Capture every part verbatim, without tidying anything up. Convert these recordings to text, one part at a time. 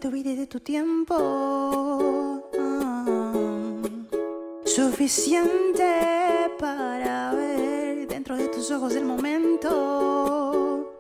tu vida y de tu tiempo. Suficiente para ver dentro de tus ojos el momento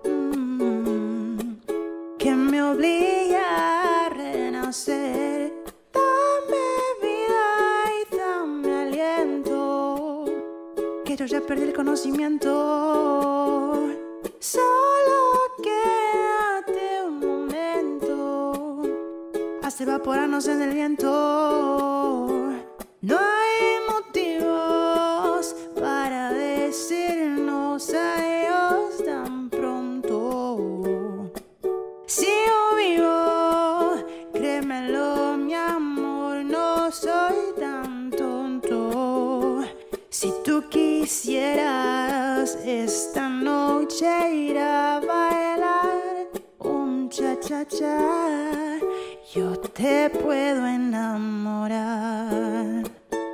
que me obliga a renacer. Dame vida y dame aliento, que yo ya perdí el conocimiento. Solo quédate un momento hasta evaporarnos en el viento. No hay motivos para decirnos adiós tan pronto. Sigo vivo, créemelo, mi amor, no soy tan tonto. Si tú quisieras esta noche ir a bailar un cha-cha-cha, yo te puedo enamorar.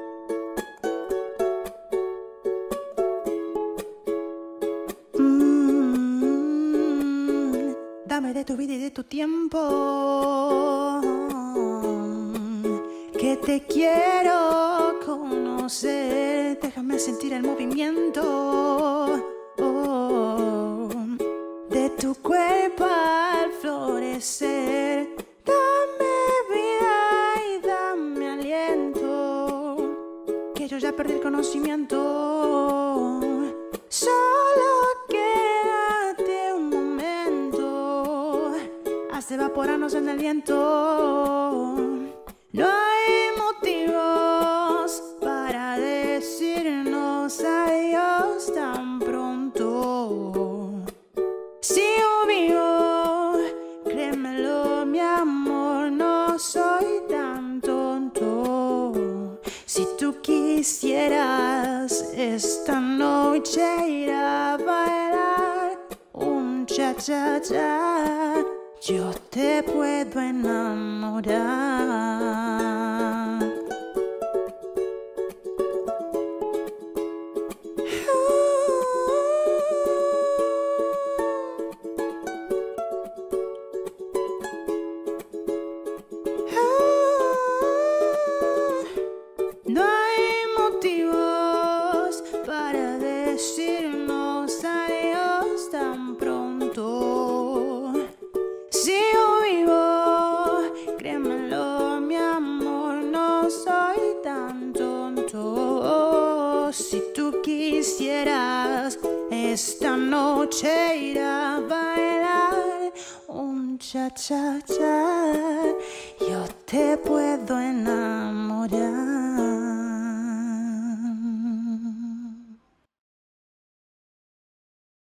Mm, dame de tu vida y de tu tiempo, que te quiero conocer. Déjame sentir el movimiento oh, de tu cuerpo al florecer. Yo ya perdí el conocimiento. Solo quédate un momento hasta evaporarnos en el viento. No hay motivos para decirnos adiós tan pronto. Sigo vivo, créemelo, mi amor, no soy tan tonto. Si tú quisieras esta noche ir a bailar un cha-cha-cha, yo te puedo enamorar. No hay motivos para decirnos adiós tan pronto. Sigo vivo, créemelo, mi amor, no soy tan tonto. Si tú quisieras esta noche ir a bailar un cha-cha-cha, yo te puedo enamorar.